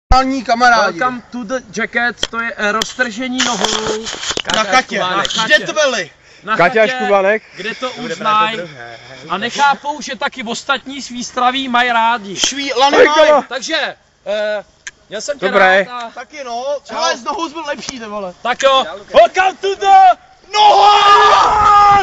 Kamarádi. Welcome to the jacket, to je roztržení nohou. Na Katě. Kde to byli? Na Kaťáš Kubanek, kde to uznají. A nechápou, že taky ostatní svý straví mají rádi. Lany mají. Takže, já jsem tě Dobré. rád a... Taky no. Ale z nohou byl lepší, ty vole. Tak jo, welcome to the... Noha!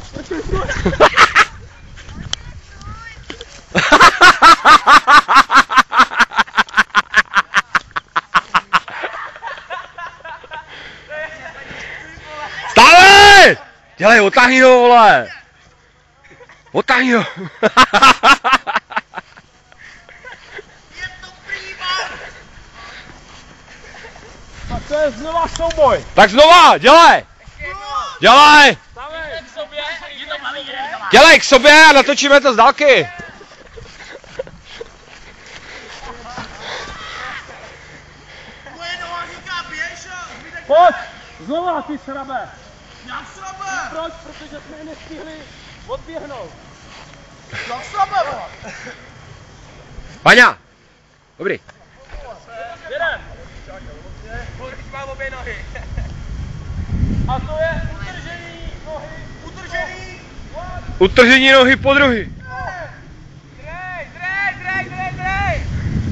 Stávej! Dělej, otáhni ho, vole! Otáhni ho! Tak to je znova souboj. Tak znova, dělej! Dělej! Dělej k sobě a natočíme to z dálky! Pojď, znova ty srabe. Jak srabe? Proč? Protože jsme je nestihli odběhnout. Jak srabe, vole? Paňa! Dobrý. Jedem. Mám obě nohy. A to je udržení nohy. Udržený. Utržení nohy po druhý. Drej.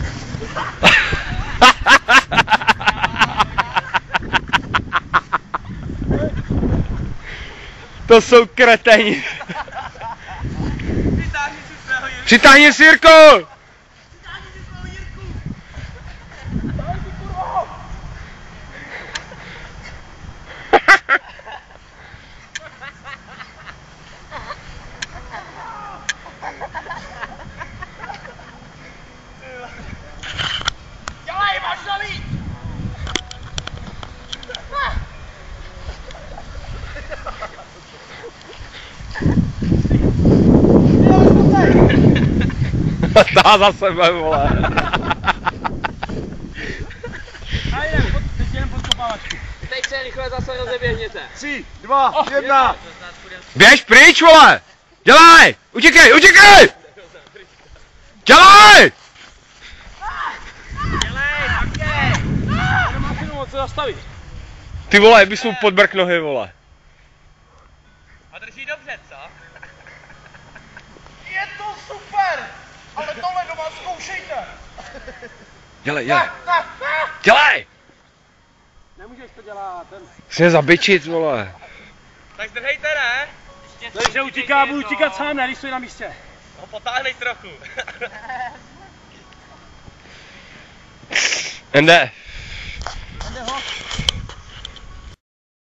To jsou kreténi. Vytáhni si svého Jirku. Přitáhni si, Jirko! Vytáhni si svého Jirku. Daj si kurvo. Dělej, máš nalít. Dá za sebe, vole. A jdem, teď jdem podkopávačku. Teď se rychle zase rozeběhněte. 3, 2, 1. Běž pryč, vole! Dělej! Utíkej! Dělej! Nemáš jenom moc se zastavit. Ty vole, bys mu podbrk nohy, vole. A drží dobře, co? Je to super! Ale tohle doma zkoušejte! Dělej! Dělej! Nemůžeš to dělat. Jsi mě zabičit, vole. Tak zdržejte, ne? Takže utíká, budu utíkat sám, ne, když stojí na místě. No potáhnej trochu. Ende. Jde ho.